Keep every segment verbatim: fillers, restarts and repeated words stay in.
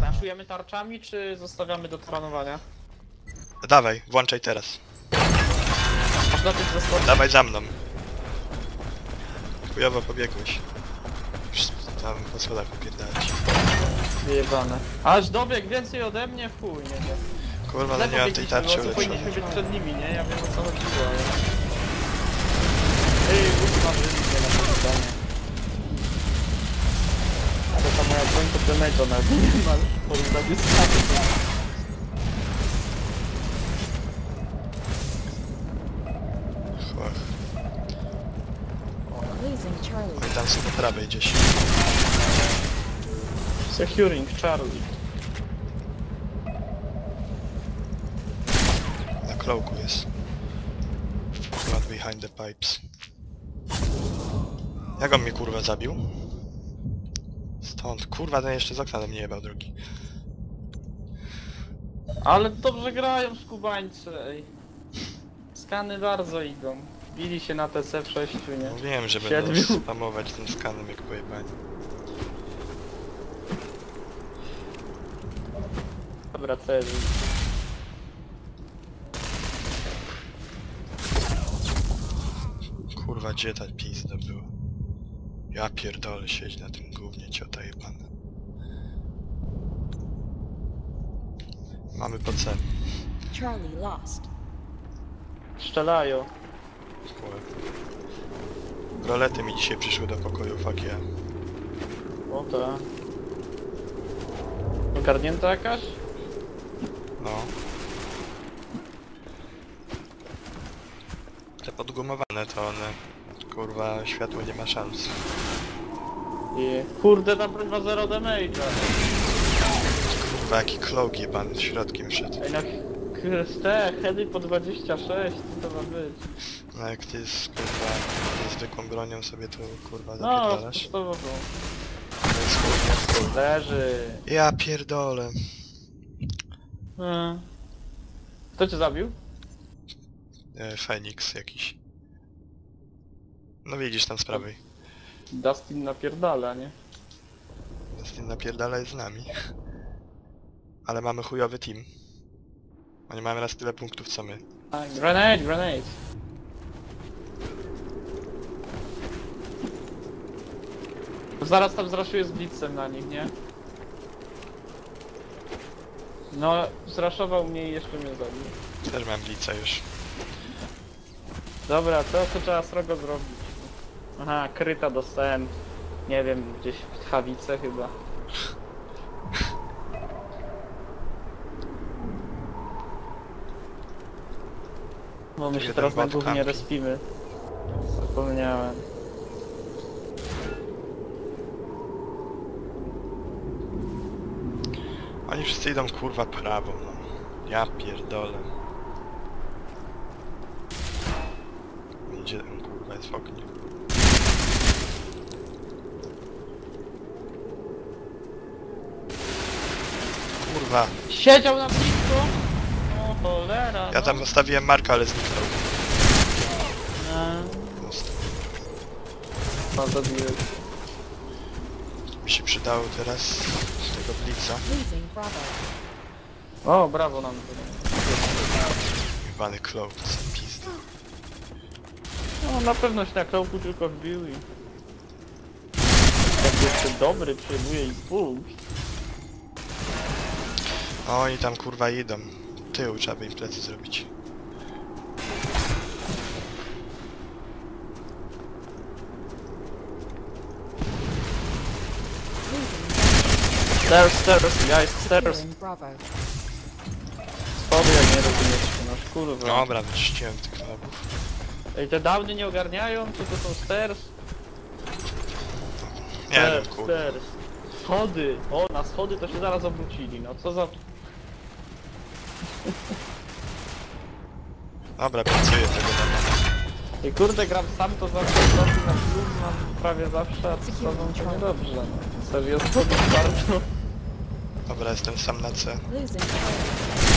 Raszujemy tarczami, czy zostawiamy do trenowania? Dawaj, włączaj teraz. Można tych zaskoczyć. Dawaj za mną. Chujowo pobiegłeś. Już tam po schodach wypierdalać. Wyjebane. Aż dobieg więcej ode mnie? Fuj, nie wiem. Kurwa, no nie mam tej tarczy ulepszonej. Powinniśmy ulepszonej. być przed nimi, nie? Ja wiem o co chodziło, ale... Ej, kurwa, wyjdzie na to zdanie. Ale ta moja broń to damage'a nawet nie ma w porównaniu z nami. Chłop. Losing Charlie. I tam sobie po prawej gdzieś. Securing Charlie. Na cloaku jest. One behind the pipes. Jak on mnie kurwa zabił? Stąd, kurwa, ten jeszcze z okna do mnie jebał drugi. Ale dobrze grają skubańcy, ej. Skany bardzo idą. Bili się na T C w sześciu, nie? Mówiłem, że Siedmiu. będą spamować tym skanem jak pojebani. Dobra, cel. Kurwa, gdzie ta pizda była? Ja pierdolę, siedź na tym gównie, ciota jebana. Mamy po C. Charlie lost. Strzelają. Rolety mi dzisiaj przyszły do pokoju, fuck yeah. O tak. Ogarnięta jakaś? No. Te podgumowane to one... Kurwa, światło nie ma szans. I kurde, ta broń ma zero damage'a. Kurwa, jaki cloak jebany środkiem szedł. Ej, no te heady po dwadzieścia sześć, co to ma być? No jak ty z kurwa zwykłą bronią sobie to kurwa No, zapierdalasz. podstawową. To jest kurwa. Leży. Ja pierdolę. Hmm. Kto cię zabił? E, Feniks jakiś. No widzisz tam z prawej. Dustin napierdala, nie? Dustin napierdala jest z nami. Ale mamy chujowy team. Oni mają raz tyle punktów co my. A, grenade, grenade. Zaraz tam zraszuję z blitzem na nich, nie? No, zraszował mnie i jeszcze mnie zabił. Też mam blitza już. Dobra, to co trzeba srogo zrobić? Aha, kryta dostałem, nie wiem, gdzieś w Tchawice chyba. Bo my się Jeden teraz na bot głównie kampi. respimy. Zapomniałem. Oni wszyscy idą kurwa prawo, no. Ja pierdolę. Idzie, kurwa jest w oknie. Kurwa. Siedział na blisku! O cholera, Ja no. tam zostawiłem Marka, ale zniknął. No, no zabiłeś. Mi się przydało teraz z tego blitza. Losing Bravo. O, brawo nam. Jebany cloak, to są pizdy. No na pewno się na kroku tylko wbił i... Jak jeszcze dobry, przyjmuje i punkt. A oni tam kurwa idą. Tył trzeba by im plecy zrobić. Losing Stairs, stairs, guys, stairs. Securing Bravo. Schody jak nie rozumiesz, to nasz kurwa. Dobra, wyczyściłem tych knobów. Ej, te downy nie ogarniają, czy to są stairs? Nie wiem, Stairs, kurwa. stairs. Schody! O, na schody to się zaraz obrócili, no co za... Dobra, pracuję tego dobra. I kurde, gram sam to zawsze zrobię na plus, mam prawie zawsze, a z tobą to niedobrze, no. Serio, schody bardzo... Dobra, jestem sam na C. Losing Charlie.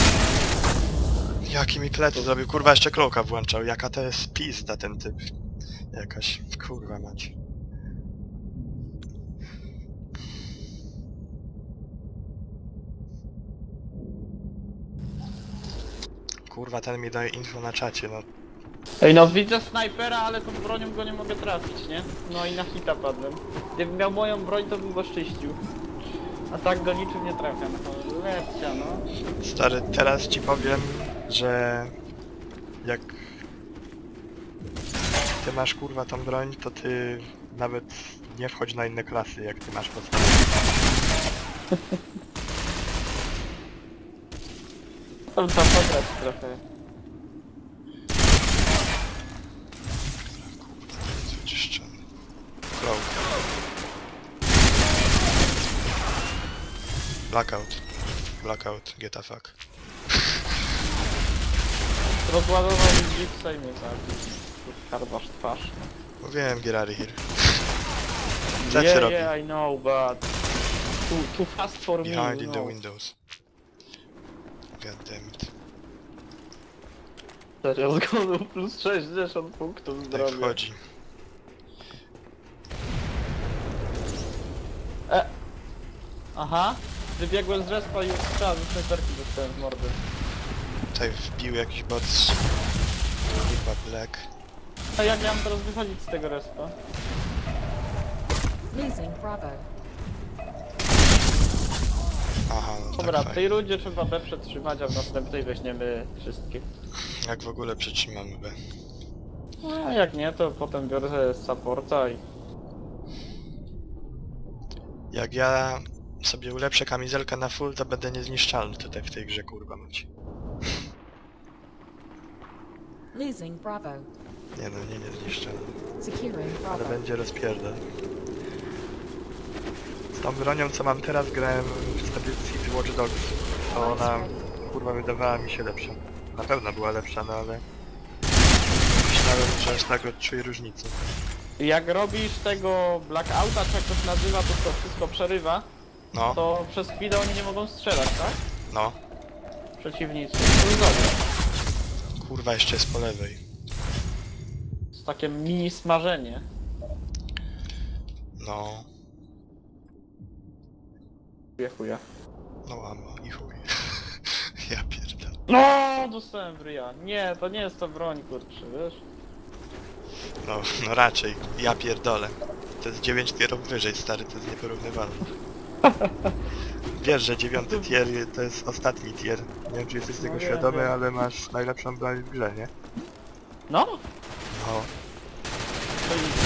Jaki mi plecy zrobił, kurwa jeszcze kloka włączał. Jaka to jest pizda ten typ. Jakaś, kurwa mać. Kurwa, ten mi daje info na czacie, no. Ej no widzę snajpera, ale tą bronią go nie mogę trafić, nie? No i na hita padłem. Gdybym miał moją broń, to bym go szczyścił. A tak go niczym nie trafiam. No, lepcia, no. Stary, teraz ci powiem, że jak ty masz kurwa tą broń, to ty nawet nie wchodź na inne klasy, jak ty masz podstawę. Tam trzeba pograć trochę. Jest wyczyszczony. Cloud. Blackout. Blackout, get a fuck. Rozładował mi Jeepsa i mnie zabił. Karwasz twarz. Mówiłem, get out of here. Co ty Yeah, robi? yeah, I know, but... Too, too fast for me, Behind you in the know. windows. God damn it. Serio, zgonął plus sześćdziesiąt punktów Tutaj zdrowia. wchodzi. E! Aha! Wybiegłem z respa i już strzał, z snajperki dostałem w mordę. Tutaj wbił jakiś bot z... Chyba Black. A jak miałem teraz wychodzić z tego respa? Losing Bravo. Aha, no Dobra, tak w tej fajnie. rundzie trzeba B przetrzymać, a w następnej weźmiemy wszystkie. Jak w ogóle przytrzymamy B? No, a jak nie, to potem biorę supporta i... Jak ja sobie ulepszę kamizelkę na full, to będę niezniszczalny tutaj w tej grze, kurwa mać. Losing Bravo. Nie no, nie niezniszczalny. Securing Ale Bravo. będzie rozpierdol. Z tą bronią, co mam teraz, grałem w Stable City Watch Dogs. To ona, kurwa, wydawała mi się lepsza. Na pewno była lepsza, no ale... Myślałem, że aż tak odczuję różnicę. Jak robisz tego blackouta, czy jak to się nazywa, to to wszystko przerywa, No, to przez chwilę oni nie mogą strzelać, tak? no. Przeciwnicy. To jest dobre. Kurwa, jeszcze jest po lewej. To jest takie mini smażenie. No, Chuja, chuja. no amo i chuj. Ja pierdolę. No, dostałem w ryja. Nie, to nie jest to broń, kurczę, wiesz? No, no raczej, ja pierdolę. To jest dziewięć tierów wyżej, stary, to jest nieporównywalne. Wiesz, że dziewiąty tier to jest ostatni tier. Nie wiem, czy jesteś tego No wiem, świadomy, wiem. ale masz najlepszą broń w grze, nie? No, No, to i...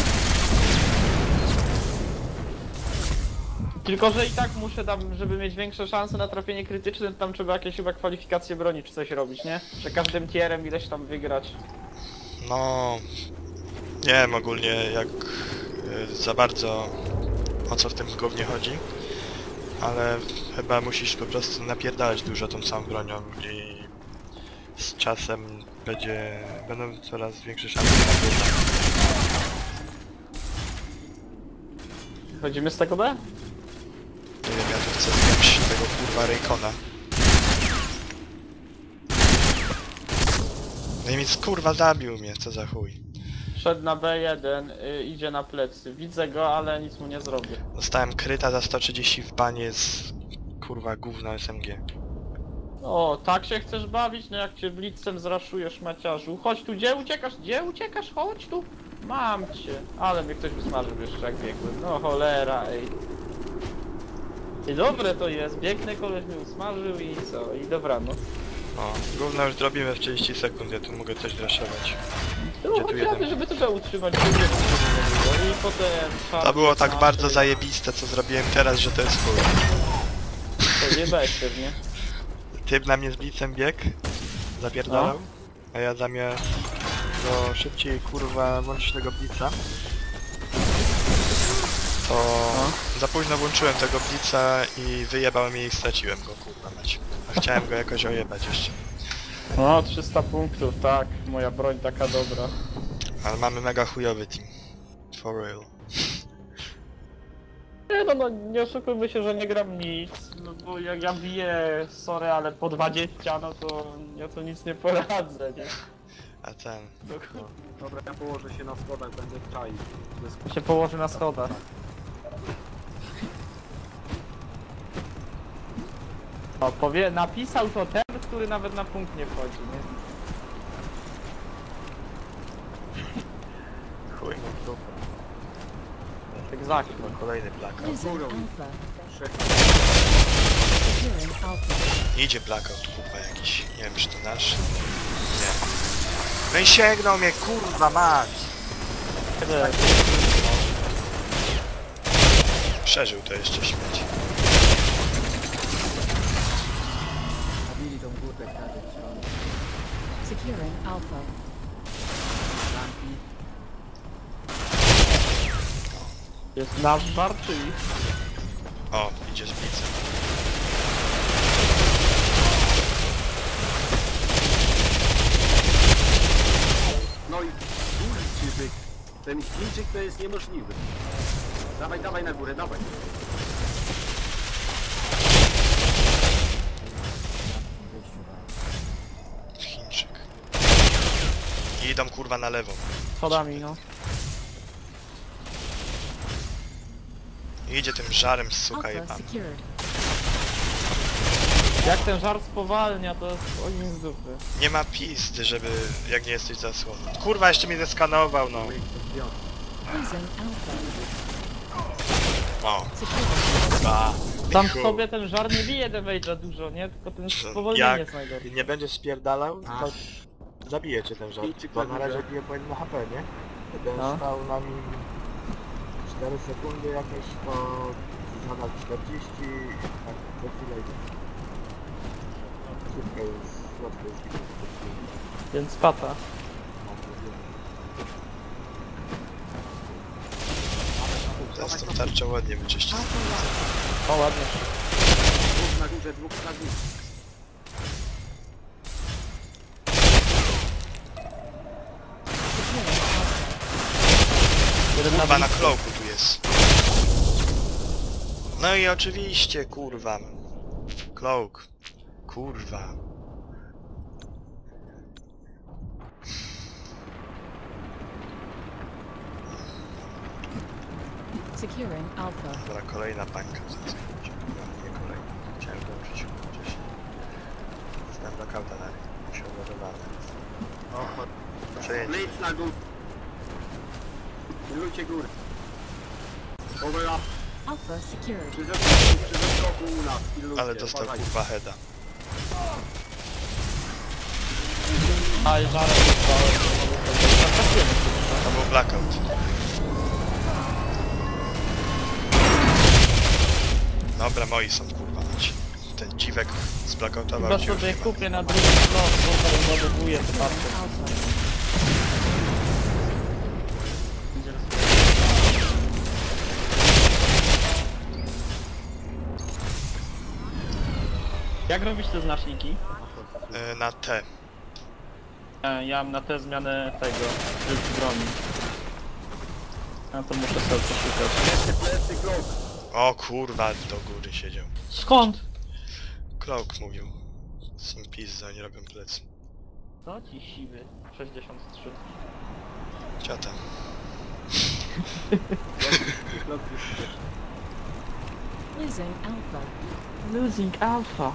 Tylko, że i tak muszę tam, żeby mieć większe szanse na trafienie krytyczne, to tam trzeba jakieś chyba kwalifikacje broni czy coś robić, nie? Że każdym tierem ileś tam wygrać. no... Nie wiem ogólnie jak y, za bardzo o co w tym głównie chodzi. Ale chyba musisz po prostu napierdalać dużo tą samą bronią i z czasem będzie... będą coraz większe szanse na wygranie. Chodzimy z tego B? Nie wiem, ja tu chcę zdjąć tego kurwa Raycona. No i mi kurwa zabił mnie, co za chuj. Szedł na B jeden, y, idzie na plecy. Widzę go, ale nic mu nie zrobię. Dostałem kryta za sto trzydzieści w banie z kurwa gówna S M G. O, tak się chcesz bawić? No jak cię blitzem zraszujesz, maciarzu. Chodź tu, gdzie uciekasz? Gdzie uciekasz? Chodź tu! Mam cię. Ale mnie ktoś wysmażył jeszcze jak biegłem. No cholera, ej. I dobre to jest. Biegnę, koleś mnie usmażył i co? I dobranoc. O, gówno już zrobimy w trzydzieści sekund, ja tu mogę coś raszować. No Gdzie tu chociażby, jeden? żeby to trzeba utrzymać. żeby nie było. I potem... To było tak czwarty, bardzo zajebiste, co zrobiłem teraz, że to jest chuj. To jebałeś pewnie. Typ na mnie z blicem biegł, zapierdalał, No. a ja zamiast go szybciej kurwa włączyć tego blica, to No. za późno włączyłem tego blica i wyjebałem mnie i straciłem go, kurwa mać. A chciałem go jakoś ojebać jeszcze. No, trzysta punktów, tak. Moja broń taka dobra. Ale mamy mega chujowy team. For real. Nie no, no, nie oszukujmy się, że nie gram nic, no bo jak ja biję, sorry, ale po dwadzieścia, no to ja to nic nie poradzę, nie? A ten... No, Dobra, ja położę się na schodach, będę czaił. Bez- się położy na schodach. O, powie, napisał to ten, który nawet na punkt nie wchodzi, nie? Chuj. Egzakt. Kolejny blackout. Losing Górą. Alpha. Trzech. Securing Alpha. Idzie blackout, kurwa jakiś. Nie wiem, czy to nasz. Nie. No i sięgnął mnie, kurwa mać! Przeżył to jeszcze śmieć. Zabili tą górkę w każdej stronie. Securing Alpha. Lampi. Jest nasz żar czy ich? O, idzie z blicem. No i kurczy byk. Ten Chińczyk to jest niemożliwy. Dawaj, dawaj na górę, dawaj. Wyjściu wam. Chińczyk. I idą kurwa na lewo. Schodami, no. I idzie tym żarem, suka Alpha jebana. secured. Jak ten żar spowalnia, to jest ojej z dupy. Nie ma pizdy, żeby... jak nie jesteś zasłony. Kurwa, jeszcze mnie zeskanował, no. Losing Alpha. O, Securing. ba. Sam w Chuj. sobie ten żar nie bije damage'a dużo, nie? Tylko ten spowolnienie jest najgorsze. Jak nie będziesz spierdalał, to Aż. zabije cię ten żart. Chińczyk Bo na na razie górze. bije po jedno H P, nie? Gdyby No. stał na nim cztery sekundy jakieś, to nadal czterdzieści, tak do chwilę idzie. Szybko jest, łatwo jest zginąć. Więc pata. Teraz tą tarczę ładnie wyczyścić. Alpha lost. O, ładnie. Dwóch na górze, dwóch na górze. Securing Alpha. Jeden na Kurwa, na blisko. klołku tu jest. No i oczywiście, kurwa. Cloak. Kurwa. Securing Alpha. Dobra, kolejna bańka. Nie kolejna. Chciałem dołączyć gdzieś. Znam lockouta na niej. Musiał ładować. O, Przejęcie. Blitz na górę. Pilnujcie góry. Over up. Alpha secured. Przy zeskoku, przy zeskoku u nas. Pilnujcie. Ale dostał uważajcie. kurwa heada. A, i żarem dostałem. To był blackout. Dobra, moi są kurwa nasi. Ten dziwek zblackoutował Chyba cię już sobie nie ma. kupię na drugi slot, bo tam ładowuję te Securing patrzę. Alpha. Jak robić te znaczniki? E, na T. E, Ja mam na tę zmianę tego, tryb broni. Ja to muszę sobie poszukać. Plecy, plecy, krok. O kurwa, do góry siedział. Skąd? Cloak mówił. Są pizzy, oni robią plecy. Co ci siwy? sześćdziesiąt trzy. Ciota. Krok już idzie. Losing Alpha. Losing Alpha.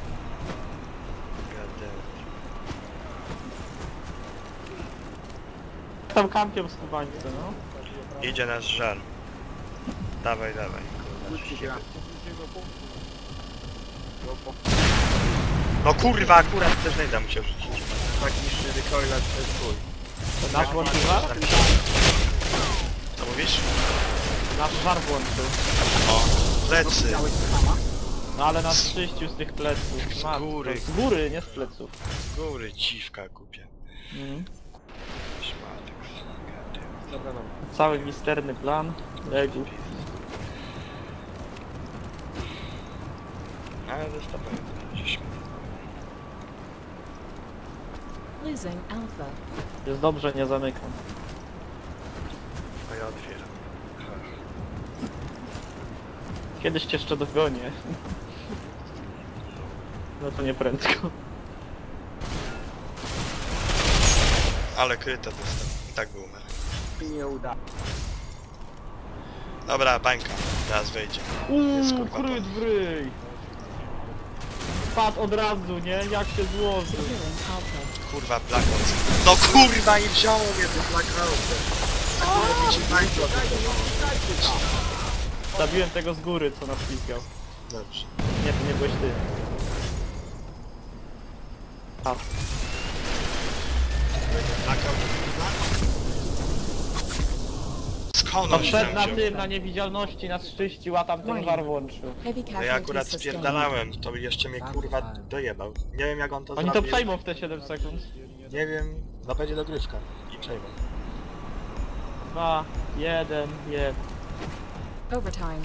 Tam kampią z kubańcy, no. Idzie nasz żar. Dawaj, dawaj. Wróćcie się raz. No kurwa, akurat też nie da musiał rzucić. Tak niższy recoila to jest chuj. To nasz włączył żar? Co mówisz? Nasz żar włączył. O, plecy. Widziałeś to sama? No ale nas czyścił z tych pleców. Z Matko, góry. Z góry, nie z pleców. Góry, dziwka kupie. Mhm. Szmatek. Dobra, no. Cały misterny plan. Legł. Ale zostawiam. Losing Alpha. Jest dobrze, nie zamykam. A ja otwieram. Kiedyś cię jeszcze dogonię. No to nie prędko. Ale kryta dostał. I tak był umarł. Nie uda. Dobra, bańka. Teraz wejdzie. Jest Uuu, kurwa kryt po- w ryj. spadł od razu, nie? Jak się złożył. Securing Alpha. Kurwa, blackout. No kurwa i wziął mnie tym blackoutem. Akurat mi się tańczyło. Zabiłem tego z góry, co nas pizgał. Dobrze. Nie, to nie byłeś ty. A, Blackout. Skąd no on się przed tam na wziął? tym, na niewidzialności nas czyścił, a tam ten żar włączył. Heavy No ja akurat casualties sustained. spierdalałem, to jeszcze mnie kurwa dojebał. Nie wiem jak on to Oni to zrobił. przejmą w te siedem sekund. Nie wiem, no będzie dogrywka. I przejmą. Dwa, jeden, jeden. Overtime.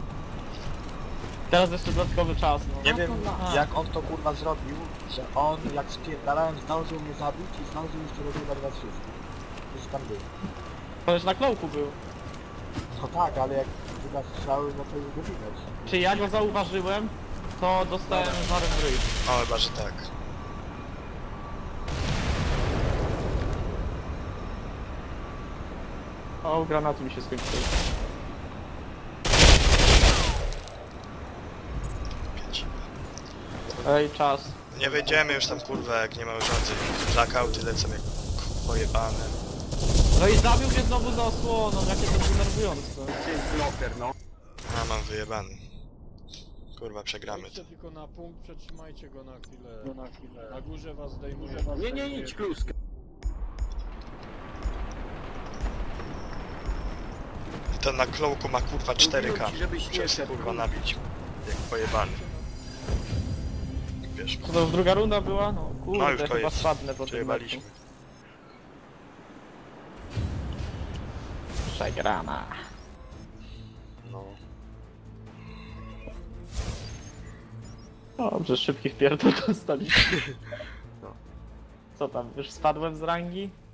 Teraz jeszcze dodatkowy czas, no. Nie wiem A. jak on to kurwa zrobił, że on jak spierdalałem zdążył mnie zabić i zdążył jeszcze rozjebać was wszystkich. Już tam był. Koleś na klołku był. No tak, ale jak chyba strzały, no to już go widać. Czy ja go zauważyłem, to dostałem żarem w ryj. O, chyba, że tak. O, granaty mi się skończyły. Pięć. Ej, czas. Nie wejdziemy już tam kurwa jak nie ma urządzeń. Blackouty lecą jak pojebane. No i zabił mnie znowu za osłoną, jakie to denerwujące. Dzień bloker, no. A mam wyjebany. Kurwa przegramy to. Idźcie tylko na punkt, przetrzymajcie go na chwilę. Na chwilę. Na górze was zdejmuje. Nie, nie, idź kluskę. I ten na klołku ma kurwa cztery K. Mówiłem ci, żebyś nie Muszę szedł, kurwa kurwa. nabić. Jak pojebany. Wiesz, Co to już druga runda była? No kurde, no już chyba koniec. spadnę po tym Przejebaliśmy. meczu. Przegrana. No. Dobrze, szybkich pierdol dostaliśmy. Co tam, już spadłem z rangi?